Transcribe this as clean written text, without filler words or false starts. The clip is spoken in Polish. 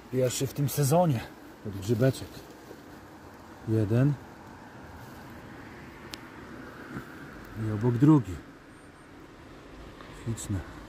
Pierwszy w tym sezonie od grzybeczek. Jeden i obok drugi. Śliczne.